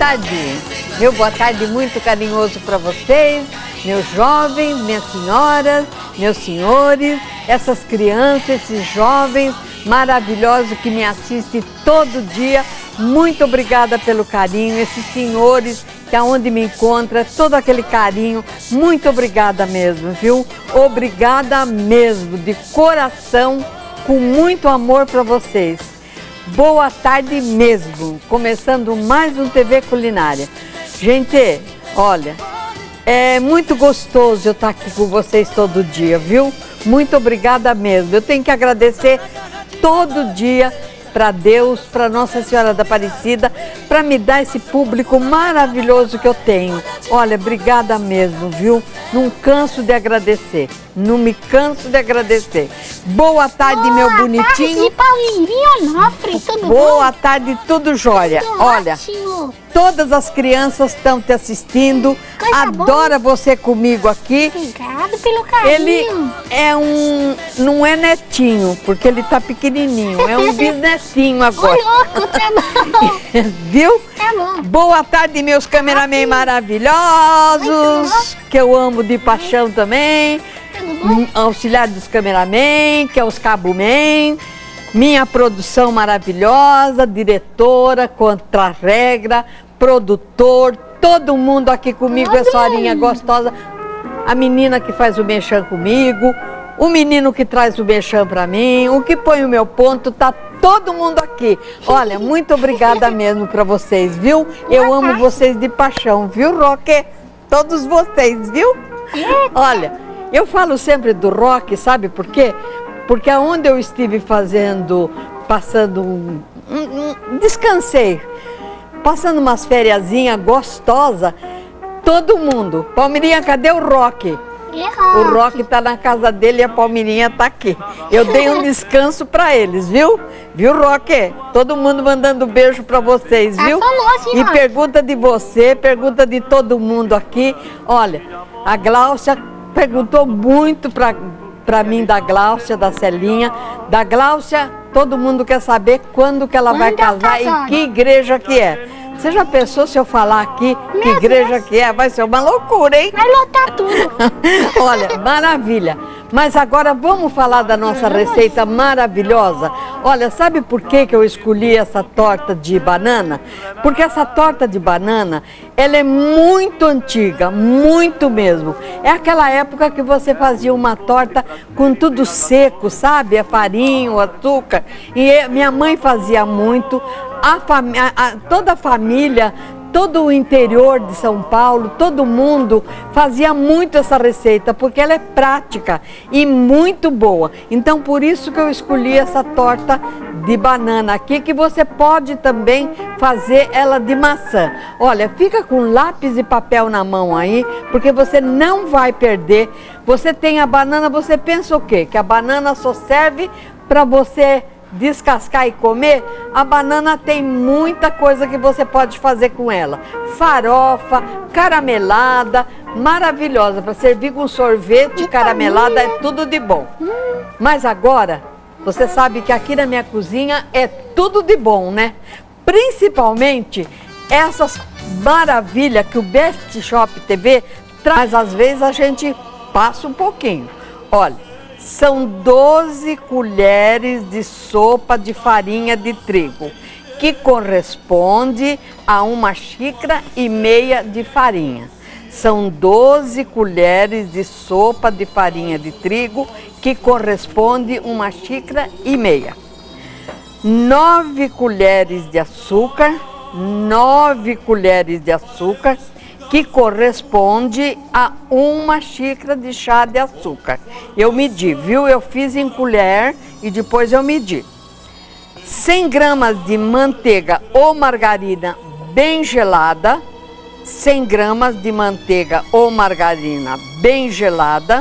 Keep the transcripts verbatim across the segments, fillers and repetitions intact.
tarde. Meu boa tarde muito carinhoso para vocês, meus jovens, minhas senhoras, meus senhores, essas crianças, esses jovens maravilhosos que me assistem todo dia. Muito obrigada pelo carinho, esses senhores que aonde me encontra, todo aquele carinho, muito obrigada mesmo, viu? Obrigada mesmo, de coração, com muito amor para vocês. Boa tarde mesmo, começando mais um T V Culinária. Gente, olha, é muito gostoso eu estar aqui com vocês todo dia, viu? Muito obrigada mesmo. Eu tenho que agradecer todo dia para Deus, para Nossa Senhora da Aparecida, para me dar esse público maravilhoso que eu tenho. Olha, obrigada mesmo, viu? Não canso de agradecer, não me canso de agradecer. Boa tarde, Boa meu bonitinho. Boa tarde, Paulinho Onofre, tudo bom? Boa tarde, tudo jóia. Tudo Olha, ótimo. Todas as crianças estão te assistindo, Coisa adora boa. Você comigo aqui. Obrigado pelo carinho. Ele é um, não é netinho, porque ele tá pequenininho, é um bisnetinho agora. Ô, louco, tá bom. Viu? Tá bom. Boa tarde, meus cameramen maravilhosos, que eu amo de paixão também. Auxiliar dos cameramen, que é os cabumen. Minha produção maravilhosa, diretora, contra-regra, produtor, todo mundo aqui comigo, essa horinha gostosa. A menina que faz o mexão comigo, o menino que traz o mexão para mim, o que põe o meu ponto, tá todo mundo aqui. Olha, muito obrigada mesmo para vocês, viu? Eu amo vocês de paixão, viu, Roque? Todos vocês, viu? Olha, eu falo sempre do Roque, sabe por quê? Porque aonde eu estive fazendo, passando um, um, um descansei, passando umas fériasinhas gostosas, todo mundo, Palmirinha, cadê o Roque? O Roque tá na casa dele e a Palmirinha tá aqui. Eu dei um descanso para eles, viu? Viu, Roque? Todo mundo mandando beijo para vocês, viu? E pergunta de você, pergunta de todo mundo aqui. Olha, a Gláucia perguntou muito para para mim da Gláucia, da Celinha. Da Gláucia, todo mundo quer saber quando que ela quando vai casar e que igreja que é. Você já pensou se eu falar aqui Meu que igreja Deus. que é? Vai ser uma loucura, hein? Vai lotar tudo. Olha, maravilha. Mas agora vamos falar da nossa receita maravilhosa. Olha, sabe por que que eu escolhi essa torta de banana? Porque essa torta de banana, ela é muito antiga, muito mesmo. É aquela época que você fazia uma torta com tudo seco, sabe? A farinha, o açúcar. E minha mãe fazia muito. A fam... a, toda a família, todo o interior de São Paulo, todo mundo fazia muito essa receita, porque ela é prática e muito boa. Então, por isso que eu escolhi essa torta de banana aqui, que você pode também fazer ela de maçã. Olha, fica com lápis e papel na mão aí, porque você não vai perder. Você tem a banana, você pensa o quê? Que a banana só serve para você descascar e comer? A banana tem muita coisa que você pode fazer com ela. Farofa, caramelada, maravilhosa, para servir com sorvete, caramelada, é tudo de bom. Mas agora, você sabe que aqui na minha cozinha é tudo de bom, né? Principalmente essas maravilhas que o Best Shop T V traz, às vezes a gente passa um pouquinho. Olha, são doze colheres de sopa de farinha de trigo, que corresponde a uma xícara e meia de farinha. São doze colheres de sopa de farinha de trigo, que corresponde a uma xícara e meia. Nove colheres de açúcar, nove colheres de açúcar, que corresponde a uma xícara de chá de açúcar. Eu medi, viu? Eu fiz em colher e depois eu medi. cem gramas de manteiga ou margarina bem gelada, cem gramas de manteiga ou margarina bem gelada,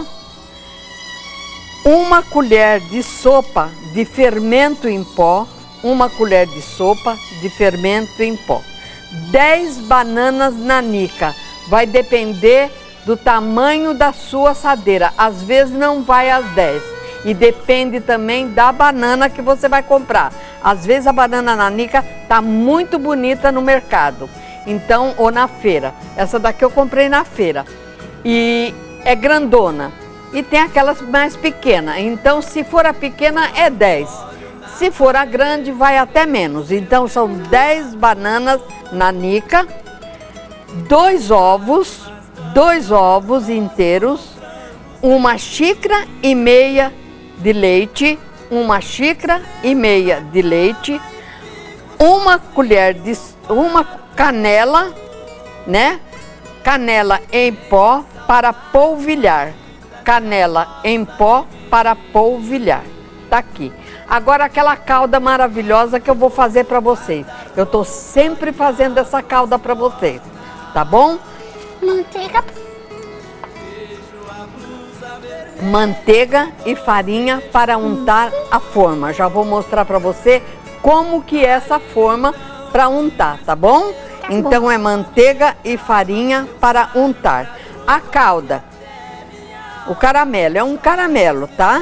uma colher de sopa de fermento em pó, uma colher de sopa de fermento em pó. dez bananas nanica, vai depender do tamanho da sua assadeira, às vezes não vai às dez, e depende também da banana que você vai comprar. Às vezes a banana nanica tá muito bonita no mercado. então, ou na feira. Essa daqui eu comprei na feira. E é grandona. E tem aquelas mais pequenas. Então, se for a pequena, é dez. Se for a grande, vai até menos. Então, são dez bananas nanica, dois ovos, dois ovos inteiros, uma xícara e meia de leite, uma xícara e meia de leite, uma colher de uma canela, né? Canela em pó para polvilhar. Canela em pó para polvilhar. Tá aqui. Agora aquela calda maravilhosa que eu vou fazer para vocês. Eu tô sempre fazendo essa calda para vocês, tá bom? Manteiga. Manteiga e farinha para untar a forma. Já vou mostrar para você como que é essa forma para untar, tá bom? Tá então bom. É manteiga e farinha para untar. A calda, o caramelo, é um caramelo, tá?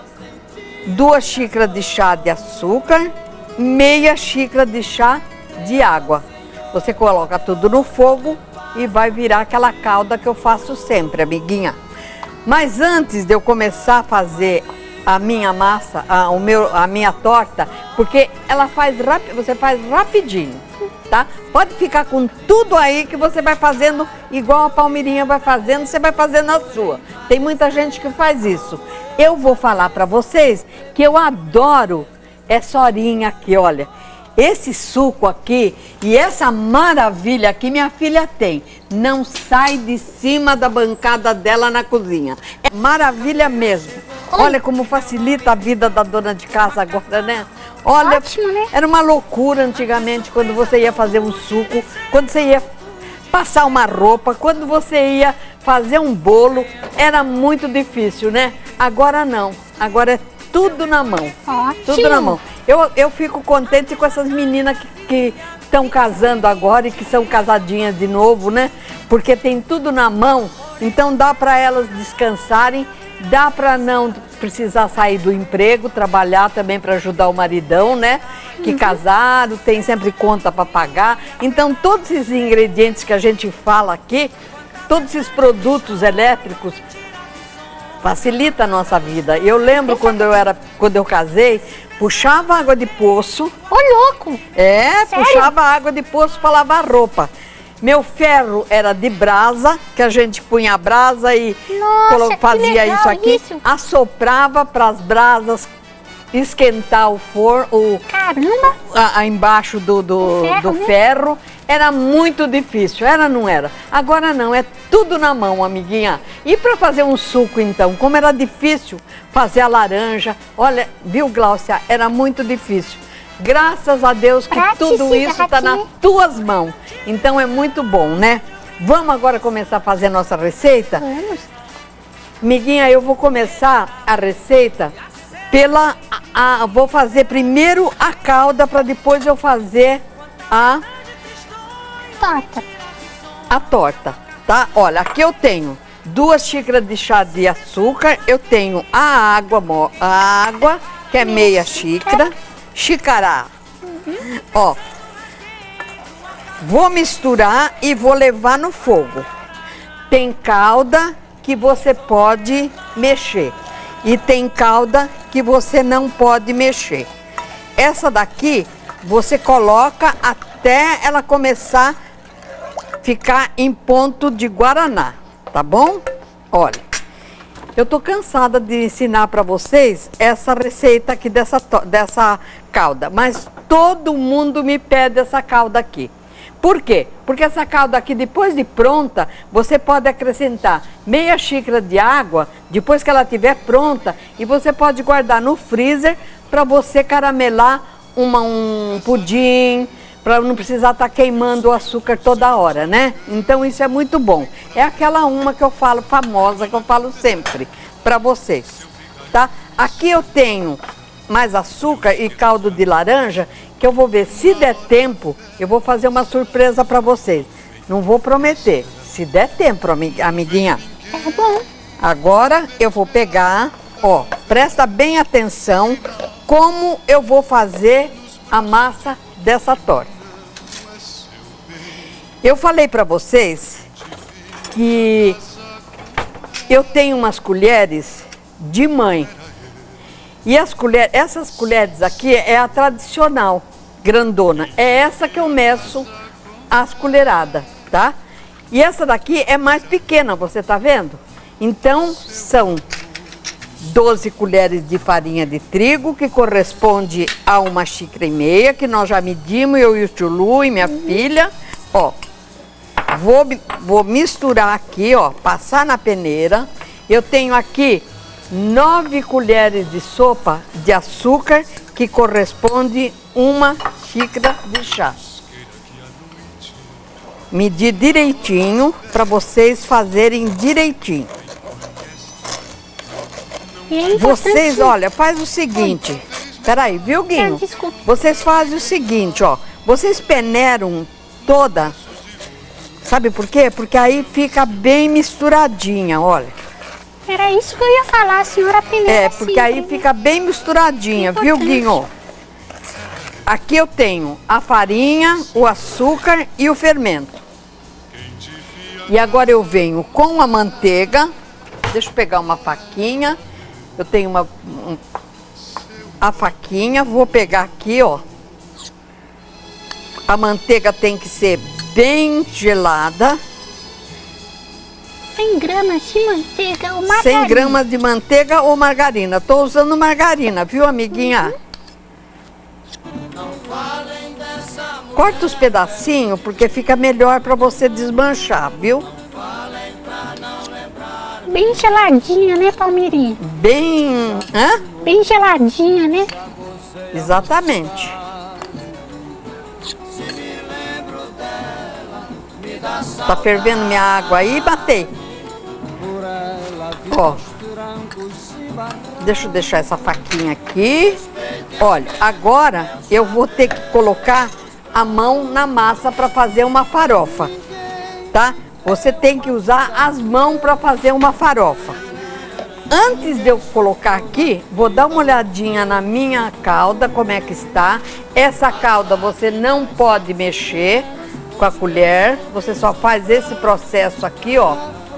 Duas xícaras de chá de açúcar, meia xícara de chá de água. Você coloca tudo no fogo e vai virar aquela calda que eu faço sempre, amiguinha. Mas antes de eu começar a fazer a minha massa, a, o meu, a minha torta, porque ela faz rápido, você faz rapidinho, tá? Pode ficar com tudo aí que você vai fazendo igual a Palmirinha vai fazendo, você vai fazendo a sua. Tem muita gente que faz isso. Eu vou falar para vocês que eu adoro essa horinha aqui, olha. Esse suco aqui e essa maravilha que minha filha tem, não sai de cima da bancada dela na cozinha. É maravilha mesmo. Olha como facilita a vida da dona de casa agora, né? Olha, Ótimo, né? Era uma loucura antigamente quando você ia fazer um suco, quando você ia passar uma roupa, quando você ia fazer um bolo, era muito difícil, né? Agora não, agora é tudo na mão, Ótimo. tudo na mão. Eu, eu fico contente com essas meninas que estão casando agora e que são casadinhas de novo, né? Porque tem tudo na mão, então dá para elas descansarem, dá para não precisar sair do emprego, trabalhar também para ajudar o maridão, né? Que Uhum. casaram, tem sempre conta para pagar. Então todos esses ingredientes que a gente fala aqui, todos esses produtos elétricos, facilita a nossa vida. Eu lembro quando eu era, quando eu casei, puxava água de poço. Ô, louco! É, Sério? puxava água de poço para lavar roupa. Meu ferro era de brasa, que a gente punha a brasa e Nossa, colo- que fazia legal isso aqui, isso. assoprava para as brasas esquentar o forno, o, Caramba! a, a embaixo do, do, O ferro, do né? ferro. Era muito difícil, era ou não era? Agora não, é tudo na mão, amiguinha. E para fazer um suco então, como era difícil fazer a laranja, olha, viu, Gláucia, era muito difícil. Graças a Deus que tudo isso está nas tuas mãos. Então é muito bom, né? Vamos agora começar a fazer a nossa receita? Vamos. Amiguinha, eu vou começar a receita pela... A, a- vou fazer primeiro a calda para depois eu fazer a... Torta. a torta, tá? Olha, aqui eu tenho duas xícaras de chá de açúcar, eu tenho a água, mo- a água, que é meia xícara, xícara. Ó, vou misturar e vou levar no fogo. Tem calda que você pode mexer e tem calda que você não pode mexer. Essa daqui você coloca até ela começar a ficar em ponto de guaraná, tá bom? Olha, eu tô cansada de ensinar para vocês essa receita aqui dessa, to- dessa calda, mas todo mundo me pede essa calda aqui. Por quê? Porque essa calda aqui, depois de pronta, você pode acrescentar meia xícara de água, depois que ela estiver pronta, e você pode guardar no freezer para você caramelar uma, um pudim, para não precisar estar queimando o açúcar toda hora, né? Então isso é muito bom. É aquela uma que eu falo, famosa, que eu falo sempre para vocês, tá? Aqui eu tenho mais açúcar e caldo de laranja, que eu vou ver, se der tempo, eu vou fazer uma surpresa para vocês. Não vou prometer, se der tempo, ami- amiguinha. Tá bom. Agora eu vou pegar, ó, presta bem atenção como eu vou fazer a massa dessa torta. Eu falei para vocês que eu tenho umas colheres de mãe. E as colheres, essas colheres aqui é a tradicional, grandona. É essa que eu meço as colheradas, tá? E essa daqui é mais pequena, você tá vendo? Então, são doze colheres de farinha de trigo, que corresponde a uma xícara e meia, que nós já medimos, eu e o tio Lu e minha filha. Ó, vou, vou misturar aqui, ó, passar na peneira. Eu tenho aqui nove colheres de sopa de açúcar, que corresponde uma xícara de chá. Medir direitinho para vocês fazerem direitinho. Vocês, olha, faz o seguinte. Peraí, viu, Guinho? Vocês fazem o seguinte, ó. Vocês peneiram toda. Sabe por quê? Porque aí fica bem misturadinha, olha. Era isso que eu ia falar, a senhora peneira. É, porque aí fica bem misturadinha, viu, Guinho? Aqui eu tenho a farinha, o açúcar e o fermento. E agora eu venho com a manteiga. Deixa eu pegar uma faquinha. Eu tenho uma um, a faquinha, vou pegar aqui, ó. A manteiga tem que ser bem gelada. cem gramas de manteiga ou margarina? cem gramas de manteiga ou margarina. Tô usando margarina, viu, amiguinha? Corta os pedacinhos, porque fica melhor para você desmanchar, viu? Bem geladinha, né, Palmeirinha? Bem... Hã? Bem geladinha, né? Exatamente. Tá fervendo minha água aí, batei. Ó. Deixa eu deixar essa faquinha aqui. Olha, agora eu vou ter que colocar a mão na massa para fazer uma farofa, tá? Você tem que usar as mãos para fazer uma farofa. Antes de eu colocar aqui, vou dar uma olhadinha na minha calda, como é que está. Essa calda você não pode mexer com a colher, você só faz esse processo aqui, ó.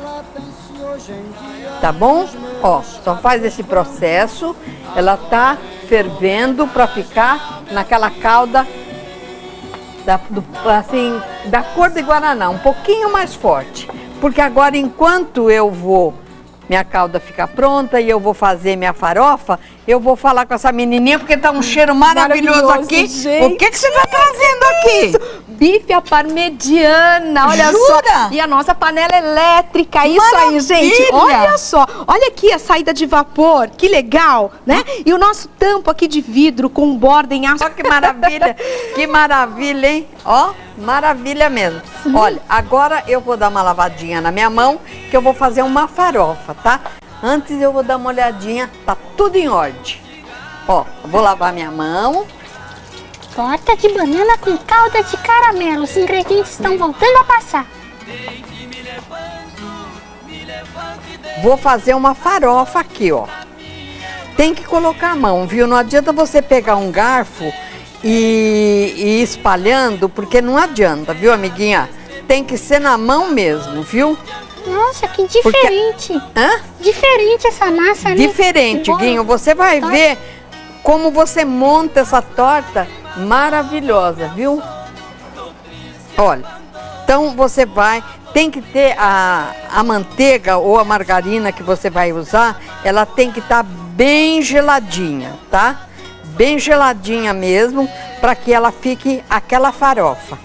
Tá bom? Ó, só faz esse processo. Ela tá fervendo para ficar naquela calda da, do, assim, da cor de guaraná, um pouquinho mais forte. Porque agora, enquanto eu vou, minha calda ficar pronta e eu vou fazer minha farofa, eu vou falar com essa menininha, porque tá um cheiro maravilhoso, maravilhoso aqui. Gente. O que que você tá trazendo aqui? Bife à parmegiana, olha Jura? só. E a nossa panela elétrica, isso Maravilha. Aí, gente. Olha só, olha aqui a saída de vapor, que legal, né? E o nosso tampo aqui de vidro com borda em aço. Olha que maravilha, que maravilha, hein? Ó, maravilha mesmo. Sim. Olha, agora eu vou dar uma lavadinha na minha mão, que eu vou fazer uma farofa, tá? Antes eu vou dar uma olhadinha, tá tudo em ordem. Ó, vou lavar minha mão. Torta de banana com calda de caramelo. Os ingredientes estão voltando a passar. Vou fazer uma farofa aqui, ó. Tem que colocar a mão, viu? Não adianta você pegar um garfo e, e ir espalhando, porque não adianta, viu, amiguinha? Tem que ser na mão mesmo, viu? Nossa, que diferente. Porque... Hã? Diferente essa massa, né? Diferente, Guinho. Você vai torta. ver como você monta essa torta maravilhosa, viu? Olha, então você vai, tem que ter a, a manteiga ou a margarina que você vai usar, ela tem que estar tá bem geladinha, tá? Bem geladinha mesmo, para que ela fique aquela farofa.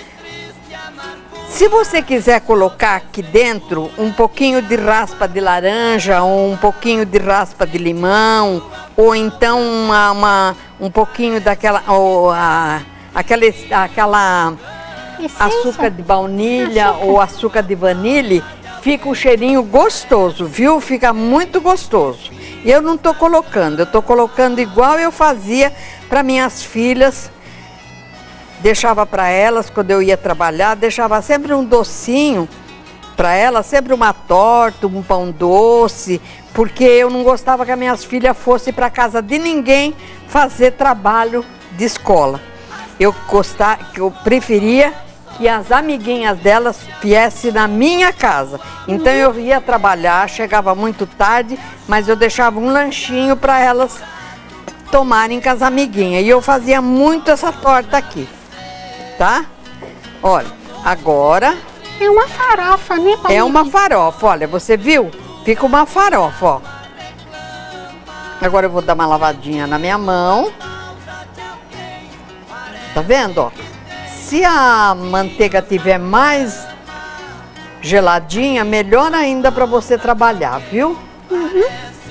Se você quiser colocar aqui dentro um pouquinho de raspa de laranja, ou um pouquinho de raspa de limão, ou então uma, uma, um pouquinho daquela, ou a, aquela, aquela açúcar de baunilha açúcar. ou açúcar de vanille, fica um cheirinho gostoso, viu? Fica muito gostoso. E eu não estou colocando, eu estou colocando igual eu fazia para minhas filhas. Deixava para elas, quando eu ia trabalhar, deixava sempre um docinho para elas, sempre uma torta, um pão doce, porque eu não gostava que as minhas filhas fossem para casa de ninguém fazer trabalho de escola. Eu, gostava, eu preferia que as amiguinhas delas viessem na minha casa. Então eu ia trabalhar, chegava muito tarde, mas eu deixava um lanchinho para elas tomarem com as amiguinhas. E eu fazia muito essa torta aqui, tá? Olha, agora... É uma farofa, né, Palmeirinha? É uma farofa, olha, você viu? Fica uma farofa, ó. Agora eu vou dar uma lavadinha na minha mão. Tá vendo, ó? Se a manteiga tiver mais geladinha, melhor ainda para você trabalhar, viu? Uhum.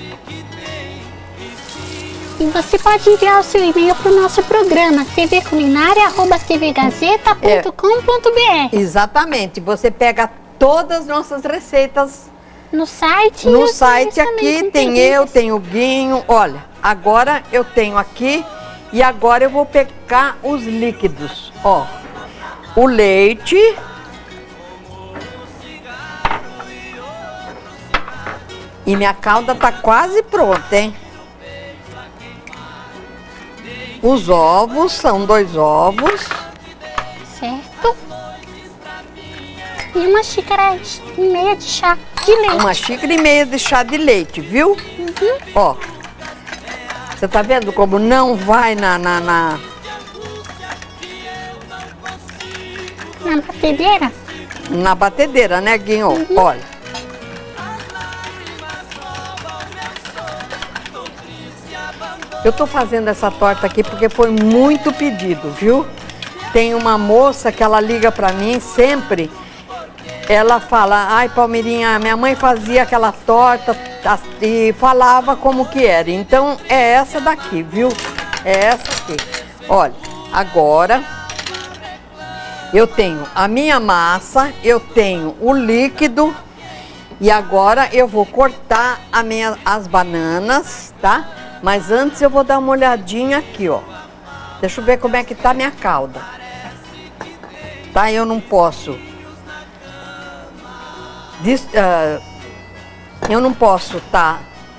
E você pode enviar o seu e-mail para o nosso programa, tvculinária arroba tvgazeta ponto com ponto br. Exatamente. Você pega todas as nossas receitas no site. No site aqui tem eu, tem o Guinho. Olha, agora eu tenho aqui e agora eu vou pegar os líquidos. Ó, o leite. E minha calda tá quase pronta, hein? Os ovos, são dois ovos. Certo. E uma xícara e meia de chá de leite. Uma xícara e meia de chá de leite, viu? Uhum. Ó, você tá vendo como não vai na... Na, na... na batedeira? Na batedeira, né, Guinho? Uhum. Olha. Eu tô fazendo essa torta aqui porque foi muito pedido, viu? Tem uma moça que ela liga pra mim sempre, ela fala, ai Palmeirinha, minha mãe fazia aquela torta e falava como que era. Então é essa daqui, viu? É essa aqui. Olha, agora eu tenho a minha massa, eu tenho o líquido e agora eu vou cortar a minha, as bananas, tá? Mas antes eu vou dar uma olhadinha aqui, ó. Deixa eu ver como é que tá a minha calda. Tá? Eu não posso... Dis, uh, eu não posso tá...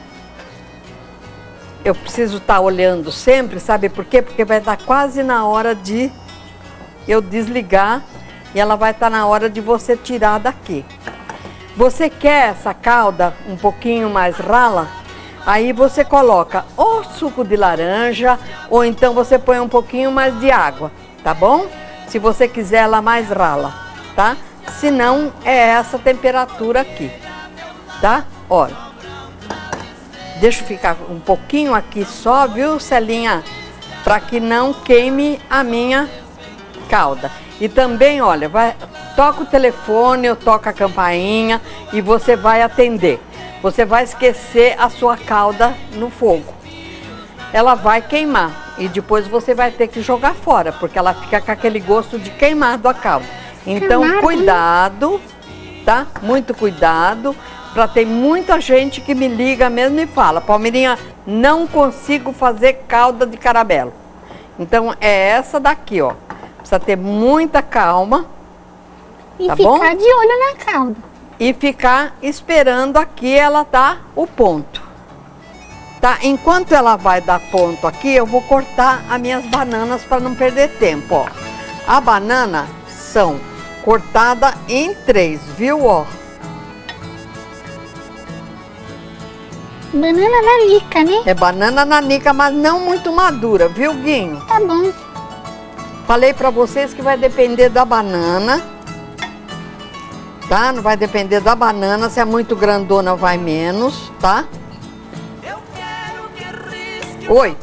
Eu preciso estar tá olhando sempre, sabe por quê? Porque vai estar quase na hora de eu desligar e ela vai estar tá na hora de você tirar daqui. Você quer essa calda um pouquinho mais rala? Aí você coloca ou suco de laranja, ou então você põe um pouquinho mais de água, tá bom? Se você quiser ela mais rala, tá? Se não, é essa temperatura aqui, tá? Olha, deixa eu ficar um pouquinho aqui só, viu, Celinha? Para que não queime a minha calda. E também, olha, vai, toca o telefone, eu toco a campainha e você vai atender. Você vai esquecer a sua calda no fogo. Ela vai queimar e depois você vai ter que jogar fora, porque ela fica com aquele gosto de queimado a calda. Então, Queimado, cuidado, tá? Muito cuidado, para ter muita gente que me liga mesmo e fala, Palmeirinha, não consigo fazer calda de caramelo. Então, é essa daqui, ó. Precisa ter muita calma, e tá ficar bom? de olho na calda. E ficar esperando aqui ela dar o ponto, tá? Enquanto ela vai dar ponto aqui, eu vou cortar as minhas bananas para não perder tempo, ó. A banana são cortada em três, viu, ó? Banana nanica, né? É banana nanica, mas não muito madura, viu, Guinho? Tá bom. Falei para vocês que vai depender da banana. Tá? Não vai depender da banana, se é muito grandona vai menos, tá? Oi.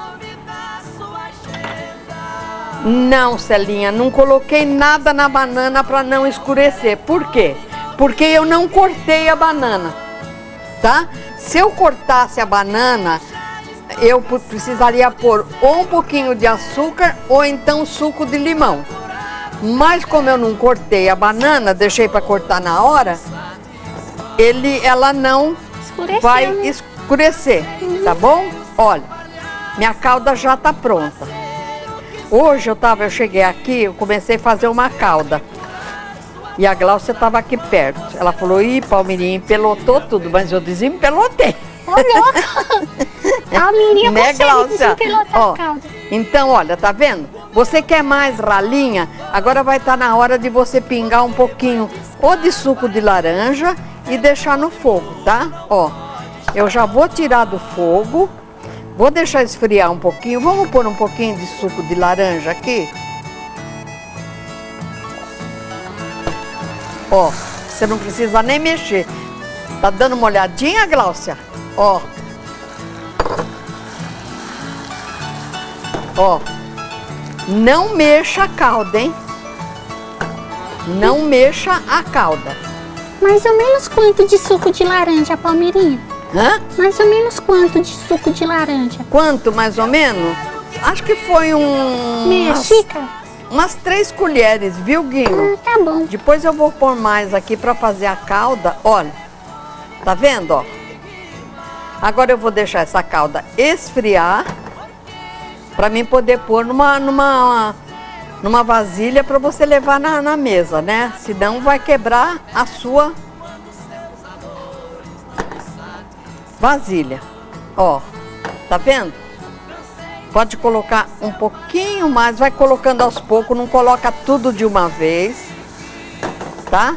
Não, Celinha, não coloquei nada na banana para não escurecer. Por quê? Porque eu não cortei a banana, tá? Se eu cortasse a banana, eu precisaria pôr ou um pouquinho de açúcar ou então suco de limão. Mas como eu não cortei a banana, deixei para cortar na hora, ele, ela não Escureceu, vai né? escurecer, uhum. Tá bom? Olha, minha calda já tá pronta. Hoje eu tava, eu cheguei aqui, eu comecei a fazer uma calda. E a Glaucia tava aqui perto. Ela falou, ih, Palmeirinha, empelotou tudo, mas eu desempelotei. Ô, louca! Palmeirinha Né, consegue Glaucia? desempelotar Ó, a calda. então, olha, tá vendo? Você quer mais ralinha? Agora vai estar na hora de você pingar um pouquinho ou de suco de laranja e deixar no fogo, tá? Ó, eu já vou tirar do fogo, vou deixar esfriar um pouquinho. Vamos pôr um pouquinho de suco de laranja aqui. Ó, você não precisa nem mexer. Tá dando uma olhadinha, Gláucia? Ó. Ó. Não mexa a calda, hein? Não mexa a calda. Mais ou menos quanto de suco de laranja, Palmeirinha? Hã? Mais ou menos quanto de suco de laranja? Quanto, mais ou menos? Acho que foi um... Meia umas, xícara? Umas três colheres, viu, Guinho? Ah, tá bom. Depois eu vou pôr mais aqui pra fazer a calda. Olha, tá vendo, ó? Agora eu vou deixar essa calda esfriar pra mim poder pôr numa, numa, numa vasilha pra você levar na, na mesa, né? Senão vai quebrar a sua vasilha. Ó, tá vendo? Pode colocar um pouquinho mais, vai colocando aos poucos, não coloca tudo de uma vez, tá?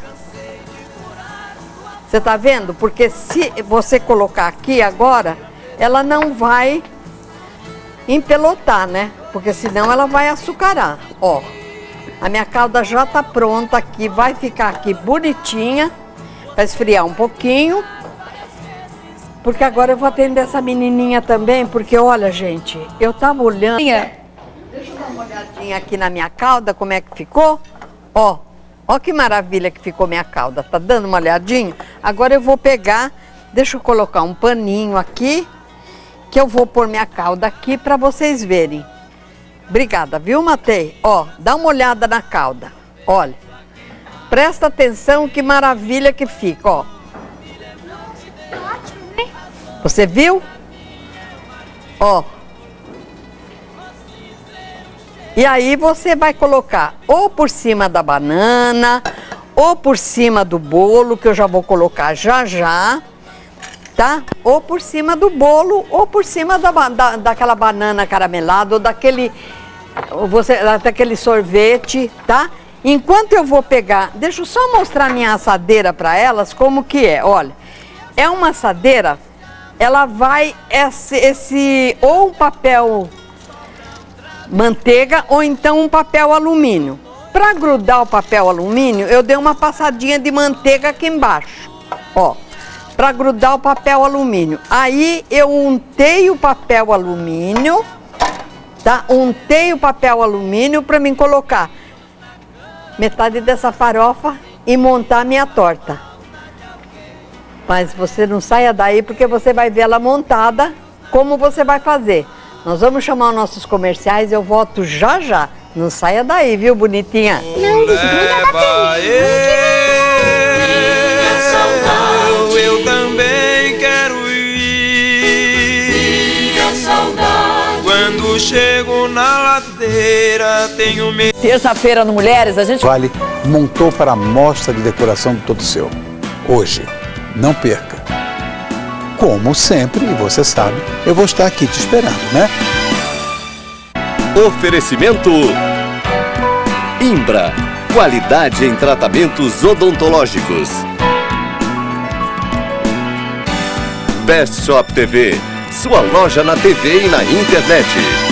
Você tá vendo? Porque se você colocar aqui agora, ela não vai empelotar, né? Porque senão ela vai açucarar. Ó, a minha calda já tá pronta aqui, vai ficar aqui bonitinha, vai esfriar um pouquinho. Porque agora eu vou atender essa menininha também, porque olha, gente, eu tava olhando... Deixa eu dar uma olhadinha aqui na minha calda, como é que ficou. Ó, ó que maravilha que ficou minha calda, tá dando uma olhadinha? Agora eu vou pegar, deixa eu colocar um paninho aqui, que eu vou pôr minha calda aqui pra vocês verem. Obrigada, viu, Matei? Ó, dá uma olhada na calda, olha. Presta atenção que maravilha que fica, ó. Você viu? Ó. E aí você vai colocar ou por cima da banana, ou por cima do bolo, que eu já vou colocar já já, tá? Ou por cima do bolo, ou por cima da, da, daquela banana caramelada, ou daquele, você, daquele sorvete, tá? Enquanto eu vou pegar, deixa eu só mostrar minha assadeira para elas, como que é, olha. É uma assadeira... Ela vai, esse, esse, ou um papel manteiga, ou então um papel alumínio. Para grudar o papel alumínio, eu dei uma passadinha de manteiga aqui embaixo, ó. Para grudar o papel alumínio. Aí eu untei o papel alumínio, tá? Untei o papel alumínio para mim colocar metade dessa farofa e montar a minha torta. Mas você não saia daí porque você vai ver ela montada, como você vai fazer. Nós vamos chamar os nossos comerciais, eu volto já já. Não saia daí, viu, bonitinha? Não desgruda da T V. Eu também quero ir. Quando chego na ladeira, tenho medo. Terça-feira no Mulheres, a gente... Vale montou para a mostra de decoração do Todo Seu. Hoje. Não perca. Como sempre, e você sabe, eu vou estar aqui te esperando, né? Oferecimento Imbra, qualidade em tratamentos odontológicos. Best Shop T V, sua loja na T V e na internet.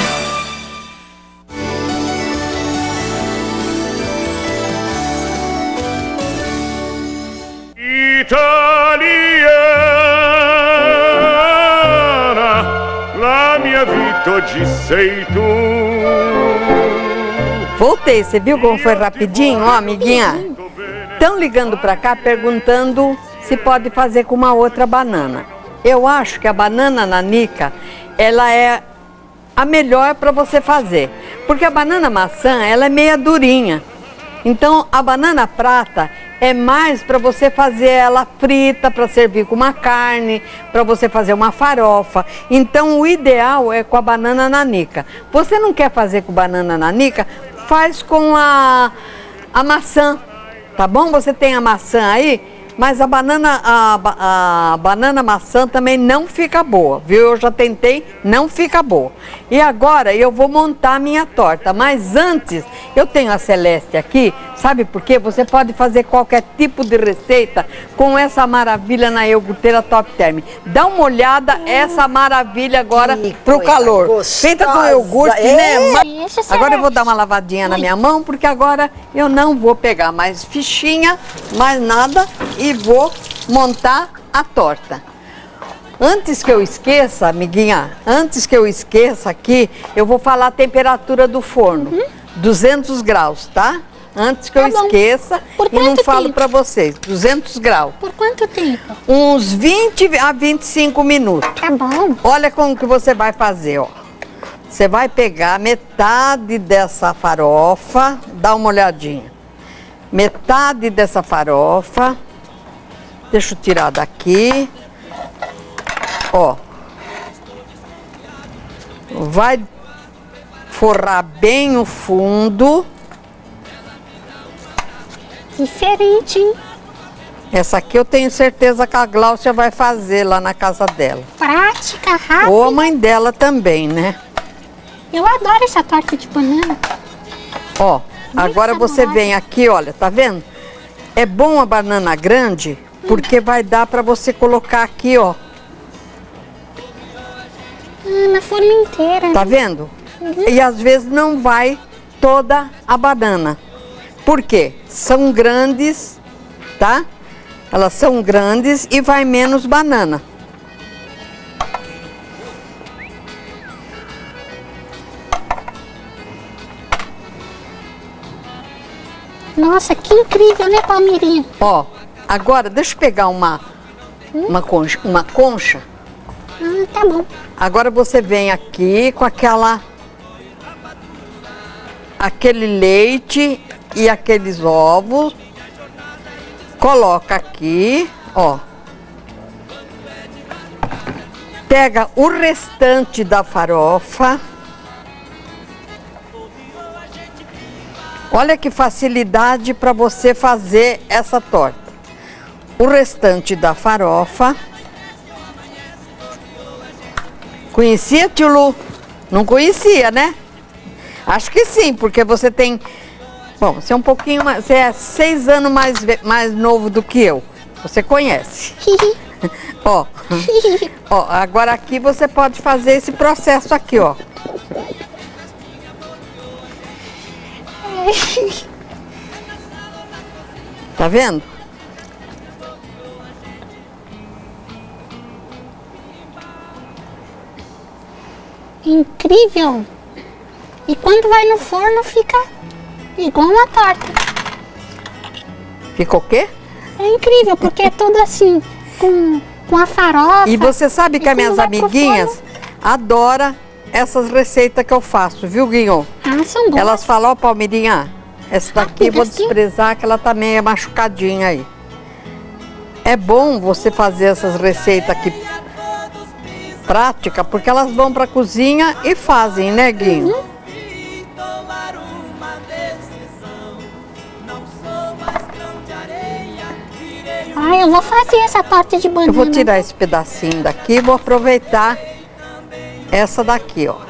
Voltei, você viu como foi rapidinho, ó, amiguinha? Estão ligando pra cá perguntando se pode fazer com uma outra banana. Eu acho que a banana nanica, ela é a melhor para você fazer. Porque a banana maçã, ela é meia durinha. Então, a banana prata é mais para você fazer ela frita, para servir com uma carne, para você fazer uma farofa. Então, o ideal é com a banana nanica. Você não quer fazer com banana nanica? Faz com a, a maçã, tá bom? Você tem a maçã aí? Mas a banana, a, a banana maçã também não fica boa, viu? Eu já tentei, não fica boa. E agora eu vou montar a minha torta, mas antes eu tenho a Celeste aqui, sabe por quê? Você pode fazer qualquer tipo de receita com essa maravilha na iogurteira Top Term. Dá uma olhada, hum, essa maravilha agora que pro calor. Gostosa. Feita com iogurte, é. né? Isso, Agora eu vou dar uma lavadinha na minha mão, porque agora eu não vou pegar mais fichinha, mais nada, e vou montar a torta. Antes que eu esqueça, amiguinha, antes que eu esqueça aqui, eu vou falar a temperatura do forno. Uhum. duzentos graus, tá? Antes que tá eu bom. esqueça e não falo para vocês. duzentos graus. Por quanto tempo? Uns vinte a vinte e cinco minutos. Tá bom. Olha como que você vai fazer, ó. Você vai pegar metade dessa farofa, dá uma olhadinha. Metade dessa farofa. Deixa eu tirar daqui. Ó. Vai forrar bem o fundo. Diferente, hein? Essa aqui eu tenho certeza que a Gláucia vai fazer lá na casa dela. Prática, rápida. Ou a mãe dela também, né? Eu adoro essa torta de banana. Ó, agora você vem aqui, olha, tá vendo? É bom a banana grande, porque vai dar pra você colocar aqui, ó. Ah, na forma inteira. Tá vendo? Uhum. E às vezes não vai toda a banana. Por quê? São grandes, tá? Elas são grandes e vai menos banana. Nossa, que incrível, né, Palmeirinha? Ó, agora deixa eu pegar uma, hum? uma, concha, uma concha. Ah, tá bom. Agora você vem aqui com aquela... aquele leite e aqueles ovos. Coloca aqui, ó. Pega o restante da farofa. Olha que facilidade para você fazer essa torta. O restante da farofa. Conhecia, tio Lu? Não conhecia, né? Acho que sim, porque você tem... Bom, você é um pouquinho mais... Você é seis anos mais, mais novo do que eu. Você conhece. Ó. Ó, agora aqui você pode fazer esse processo aqui, ó. Tá vendo? Incrível! E quando vai no forno fica igual uma torta. Ficou o quê? É incrível, porque é tudo assim, com, com a farofa. E você sabe que as minhas amiguinhas adoram essas receitas que eu faço, viu, Guinho? Ah, são boas. Elas falam, ó, Palmeirinha, essa daqui eu vou desprezar, que ela tá meio machucadinha aí. É bom você fazer essas receitas aqui prática, porque elas vão pra cozinha e fazem, né, Guinho? Uhum. Ah, eu vou fazer essa torta de banana. Eu vou tirar esse pedacinho daqui e vou aproveitar essa daqui, ó.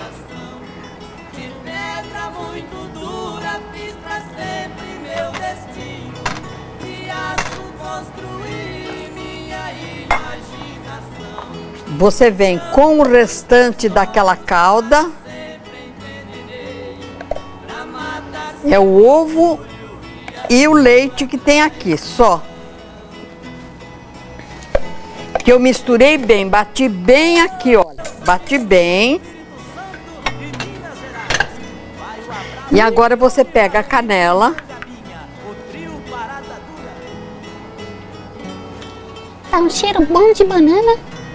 Você vem com o restante daquela calda. É o ovo e o leite que tem aqui, só. Que eu misturei bem, bati bem aqui, olha. Bati bem. E agora você pega a canela. Tá um cheiro bom de banana.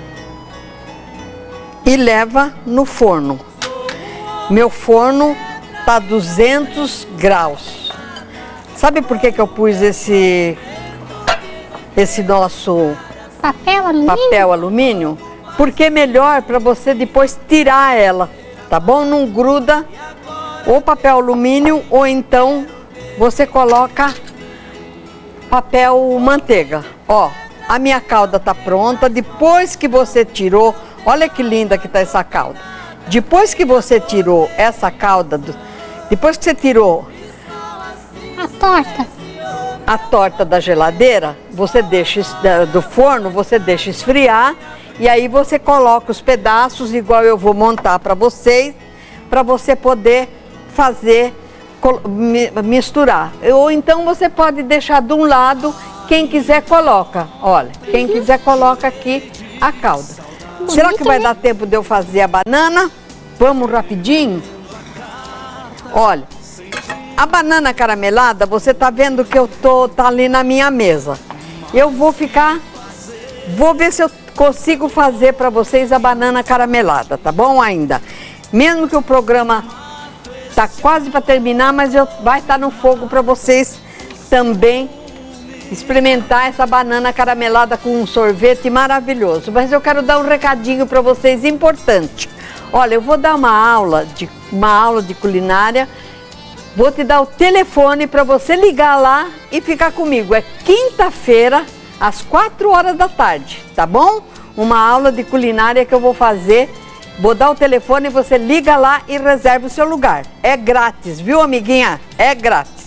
E leva no forno. Meu forno tá duzentos graus. Sabe por que que eu pus esse esse nosso papel alumínio? Papel alumínio? Porque é melhor para você depois tirar ela, tá bom? Não gruda ou papel alumínio ou então você coloca papel manteiga. Ó, a minha calda tá pronta. Depois que você tirou, olha que linda que tá essa calda. Depois que você tirou essa calda, do, depois que você tirou A torta. a torta da geladeira, você deixa do forno, você deixa esfriar e aí você coloca os pedaços igual eu vou montar para vocês, para você poder fazer misturar. Ou então você pode deixar de um lado, quem quiser coloca. Olha, quem quiser coloca aqui a calda. Será que vai dar tempo de eu fazer a banana? Vamos rapidinho? Olha, a banana caramelada, você tá vendo que eu tô tá ali na minha mesa. Eu vou ficar, vou ver se eu consigo fazer para vocês a banana caramelada, tá bom ainda? Mesmo que o programa tá quase para terminar, mas eu vai estar no fogo para vocês também experimentar essa banana caramelada com um sorvete maravilhoso. Mas eu quero dar um recadinho para vocês importante. Olha, eu vou dar uma aula de uma aula de culinária. Vou te dar o telefone para você ligar lá e ficar comigo. É quinta-feira, às quatro horas da tarde, tá bom? Uma aula de culinária que eu vou fazer. Vou dar o telefone e você liga lá e reserva o seu lugar. É grátis, viu, amiguinha? É grátis.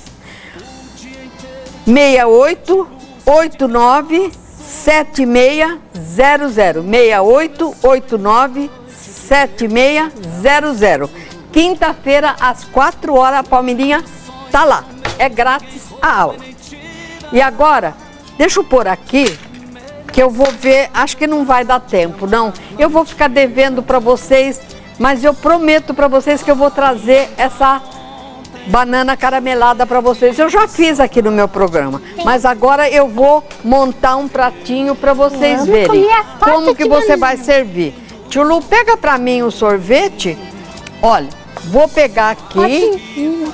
seis oito oito nove sete seis zero zero. seis oito oito nove sete seis zero zero. Quinta-feira, às quatro horas, a Palmeirinha tá lá. É grátis a aula. E agora, deixa eu pôr aqui, que eu vou ver, acho que não vai dar tempo, não. Eu vou ficar devendo para vocês, mas eu prometo para vocês que eu vou trazer essa banana caramelada para vocês. Eu já fiz aqui no meu programa, mas agora eu vou montar um pratinho para vocês verem como que você vai servir. Tio Lu, pega para mim o sorvete. Olha, vou pegar aqui,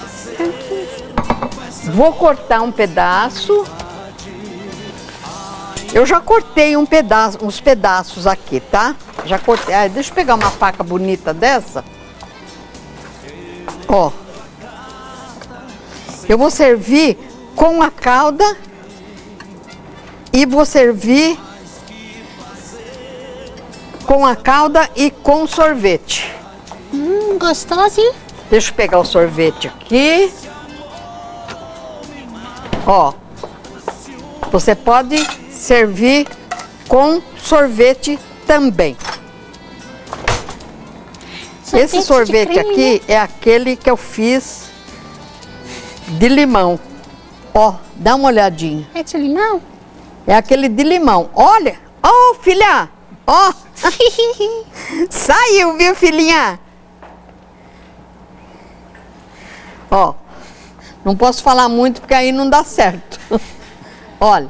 vou cortar um pedaço. Eu já cortei um pedaço, uns pedaços aqui, tá? Já cortei. Ah, deixa eu pegar uma faca bonita dessa. Ó. Eu vou servir com a calda e vou servir com a calda e com sorvete. Hum, gostoso, hein? Deixa eu pegar o sorvete aqui. Ó. Você pode servir com sorvete também. Sorvete. Esse sorvete creme, aqui, né? É aquele que eu fiz de limão. Ó, dá uma olhadinha. É de limão? É aquele de limão. Olha, ó, oh, filha, ó. Oh. Saiu, viu, filhinha? Ó, não posso falar muito porque aí não dá certo. Olha.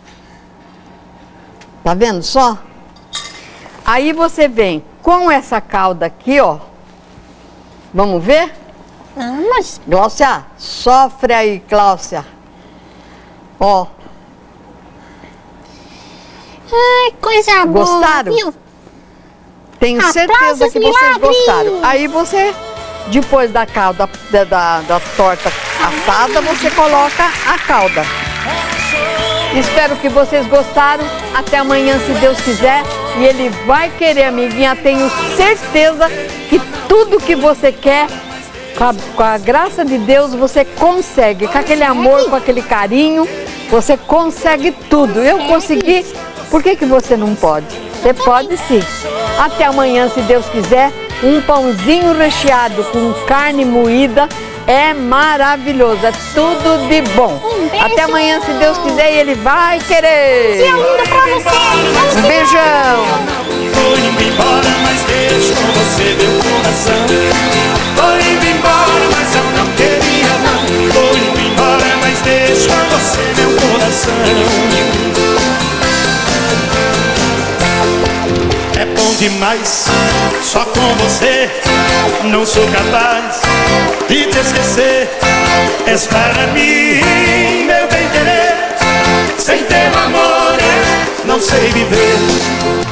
Tá vendo só? Aí você vem com essa calda aqui, ó. Vamos ver? Vamos. Gláucia, sofre aí, Gláucia. Ó. Ai, coisa boa. Gostaram? Viu? Tenho certeza que vocês gostaram. Aí você, depois da calda, da, da, da torta assada, você coloca a calda. Espero que vocês gostaram. Até amanhã, se Deus quiser. E Ele vai querer, amiguinha. Tenho certeza que tudo que você quer, com a, com a graça de Deus, você consegue. Com aquele amor, com aquele carinho, você consegue tudo. Eu consegui. Por que que você não pode? Você pode sim. Até amanhã, se Deus quiser. Um pãozinho recheado com carne moída. É maravilhoso, é tudo de bom. Um Até amanhã, se Deus quiser, e Ele vai querer. Que lindo pra você. Um beijão. Tô indo embora, mas deixo com você meu coração. Tô indo embora, mas eu não queria não. Tô indo embora, mas deixo com você meu coração. É bom demais, só com você. Não sou capaz de te esquecer. És para mim, meu bem querer. Sem teu amor, eu não sei viver.